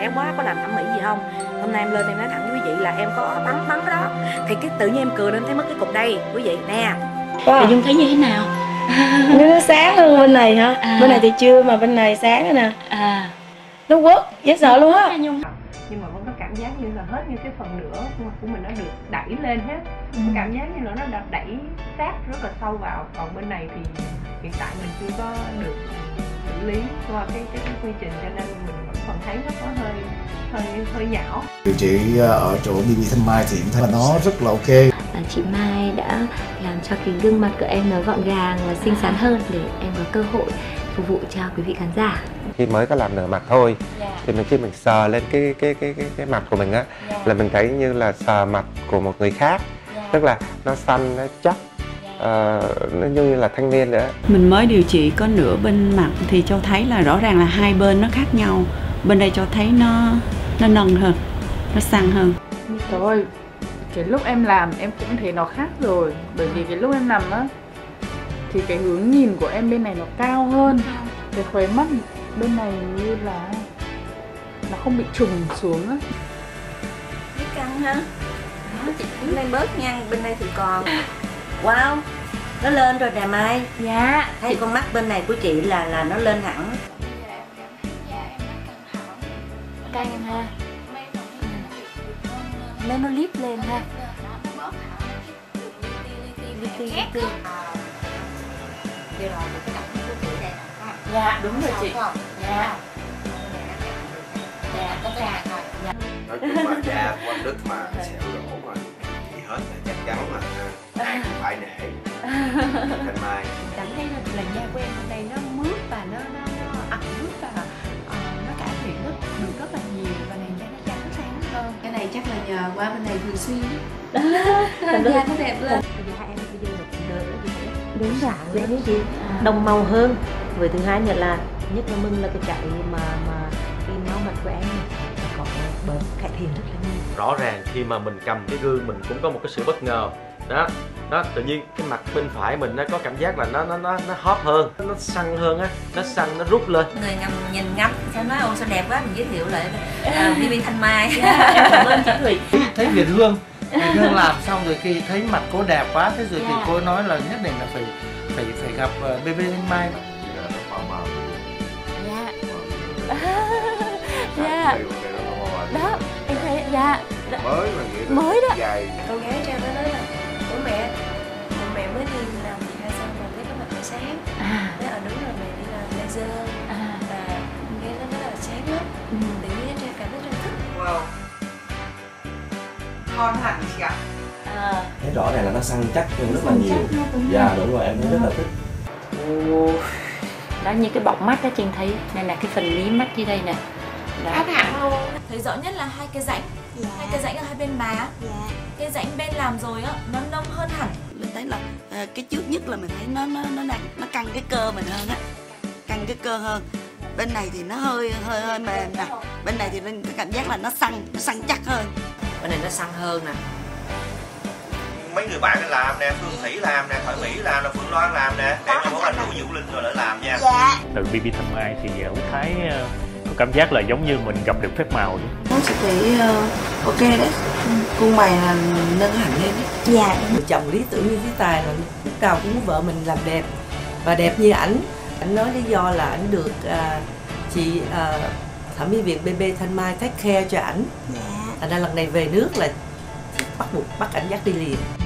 quá, có làm thẩm mỹ gì không. Hôm nay em lên em nói thẳng với quý vị là em có bắn cái đó, thì cái tự nhiên em cười lên thấy mất cái cục đây quý vị nè. Thì Dung thấy như thế nào? Nó sáng hơn bên này hả? Bên này thì chưa, mà bên này sáng nữa nè. Nó quất, dễ sợ luôn á. Nhưng mà vẫn có cảm giác như là hết như cái phần nửa của mình nó được đẩy lên hết. Cảm giác như là nó đã đẩy sát rất là sâu vào. Còn bên này thì hiện tại mình chưa có được xử lý qua cái quy trình, cho nên mình vẫn còn thấy nó có hơi nhão. Điều trị ở chỗ BB Thanh Mai thì em thấy là nó rất là ok. Chị Mai đã làm cho cái gương mặt của em nó gọn gàng và xinh xắn hơn để em có cơ hội phục vụ cho quý vị khán giả. Khi mới có làm nửa mặt thôi, thì khi mình sờ lên cái mặt của mình á, là mình thấy như là sờ mặt của một người khác, tức là nó xanh, nó chắc, nó như là thanh niên nữa. Mình mới điều trị có nửa bên mặt thì cho thấy là rõ ràng là hai bên nó khác nhau. Bên đây cho thấy nó nâng hơn, nó săn hơn. Trời ơi, cái lúc em làm em cũng thấy nó khác rồi. Bởi vì cái lúc em làm á thì cái hướng nhìn của em bên này nó cao hơn. Cái khóe mắt bên này như là nó không bị trùng xuống á. Cái căng hả? Đó, chị cũng lên bớt nha, bên đây thì còn. Wow, nó lên rồi nè Mai. Dạ. Thấy con mắt bên này của chị là nó lên hẳn. Căng ha. Nên nó líp lên ha. Dạ, đúng rồi chị. Dạ. Nói chung là da của anh Đức mà sẹo lỗ mà gì hết là chắc chắn là ai cũng phải nể Thanh Mai. Cảm thấy là làn da của em hôm nay nó mướt và nó ẩm ướt và nó cải thiện được rất là nhiều, và làn da nó trắng sáng hơn. Cái này chắc là nhờ qua bên này thường xuyên Thành da nó đẹp lên. Da em bây giờ được gì hết. Đúng rồi. Lên những gì đồng màu hơn. Người thứ hai nữa là nhất là mừng là cái chạy mà cái máu mặt của em có bớt cải thiện rất là nhiều. Rõ ràng khi mà mình cầm cái gương mình cũng có một cái sự bất ngờ đó, tự nhiên cái mặt bên phải mình nó có cảm giác là nó hot hơn, nó săn hơn á, nó săn, nó rút lên. Người nhìn ngắm sao nói ôi sao đẹp quá, mình giới thiệu lại BB Thanh Mai. Cảm ơn chị Thủy. Thấy Việt Hương làm xong rồi khi thấy mặt cô đẹp quá, thế rồi thì cô nói là nhất định là phải gặp BB Thanh Mai. Dạ. Đó, em thấy Mới mà nghĩa là mới đó. dài. Con gái Trang nó nói là ủa mẹ mới đi làm gì hay sao mà thấy cái mặt nó sáng. Nói đúng rồi, mẹ đi làm laser và nghe nó nói là sáng lắm. Tự nhiên Trang cảm thấy Trang thích. Wow, ngon hẳn chị ạ. Thấy rõ ràng là nó săn chắc hơn rất là nhiều. Dạ đúng rồi, em thấy rất là thích. Đó, như cái bọng mắt đó Trinh thấy, đây là cái phần mí mắt như đây nè. Khác hẳn luôn. Thấy rõ nhất là hai cái rãnh, hai cái rãnh ở hai bên má. Cái rãnh bên làm rồi á, nó nông hơn hẳn. Mình thấy là cái trước nhất là mình thấy nó căng cái cơ mình hơn á, căng cái cơ hơn. Bên này thì nó hơi mềm nè, bên này thì cái cảm giác là nó săn chắc hơn. Bên này nó săn hơn nè. Mấy người bạn làm nè, Phương Thủy làm nè, Thoại Mỹ làm nè, Phương Loan làm nè, em là món anh Vũ Vũ Linh rồi lại làm nha. Từ BB Thanh Mai thì Dẻo thấy có cảm giác là giống như mình gặp được phép màu vậy. Nó sẽ thấy ok đấy. Cung mày là nâng hẳn lên đấy. Dạ. Người chồng lý tưởng như Thúy Tài là lúc nào cũng muốn vợ mình làm đẹp và đẹp như ảnh. Ảnh nói lý do là ảnh được chị thẩm mỹ viện BB Thanh Mai take care cho ảnh. Thành ra lần này về nước là bắt buộc bắt ảnh dắt đi liền.